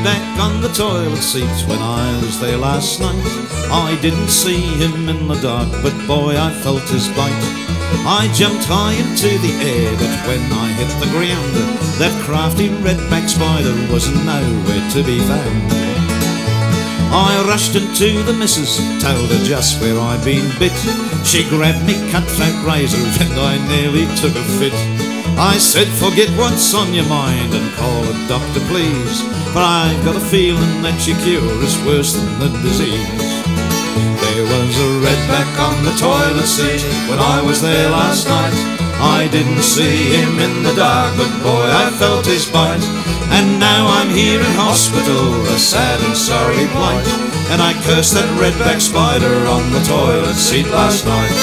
redback on the toilet seat when I was there last night. I didn't see him in the dark, but boy, I felt his bite. I jumped high into the air, but when I hit the ground, that crafty redback spider was nowhere to be found. I rushed into the missus, told her just where I'd been bit. She grabbed me cutthroat razor and I nearly took a fit. I said, forget what's on your mind and call a doctor please, for I've got a feeling that your cure is worse than the disease. There was a redback on the toilet seat when I was there last night. I didn't see him in the dark, but boy, I felt his bite. And now I'm here in hospital, a sad and sorry plight, and I cursed that redback spider on the toilet seat last night.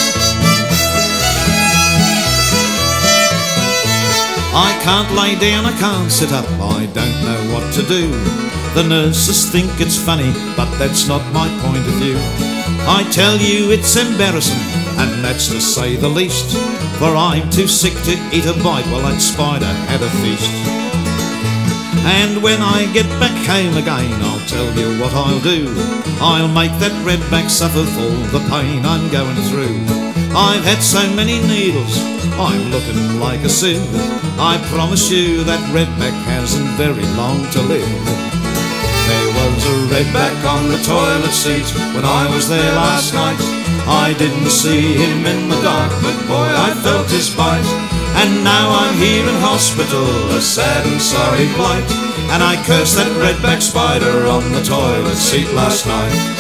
I can't lay down, I can't sit up, I don't know what to do. The nurses think it's funny, but that's not my point of view. I tell you it's embarrassing, and that's to say the least, for I'm too sick to eat a bite while that spider had a feast. And when I get back home again, I'll tell you what I'll do. I'll make that redback suffer for the pain I'm going through. I've had so many needles, I'm looking like a sieve. I promise you that redback hasn't very long to live. There was a redback on the toilet seat when I was there last night. I didn't see him in the dark, but boy, I felt his bite. And now I'm here in hospital, a sad and sorry plight, and I cursed that redback spider on the toilet seat last night.